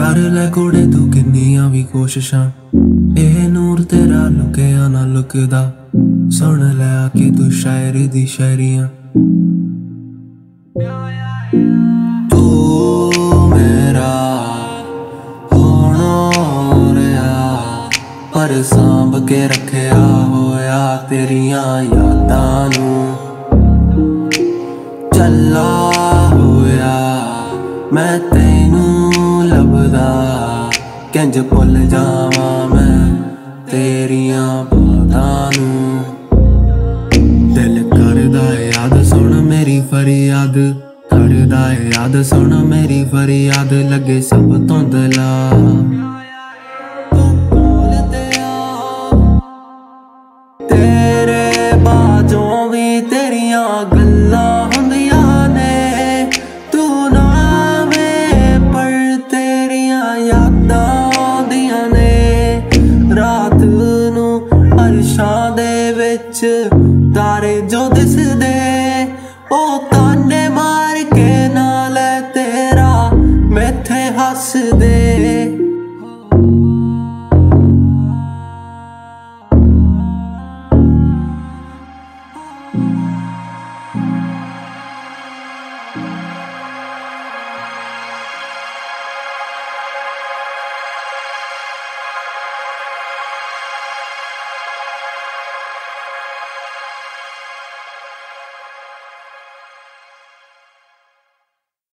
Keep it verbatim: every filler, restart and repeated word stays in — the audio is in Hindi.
कर लै कुड़े तू किन्नियां भी कोशिशां, एह नूर तेरा लुकिया ना लुकदा। सुन लै आके तू शायरी दी शायरियां। तू मेरा होना रहा, पर सांभ के रखया होया तेरियां यादां नू। चला होया मैं तैनू लभदा, किंज भुल जावां मैं तेरियां बातां नू। दिल करदा है याद सुन मेरी फरियाद, करदा है याद सुन मेरी फरियाद। लगे सब धुंधला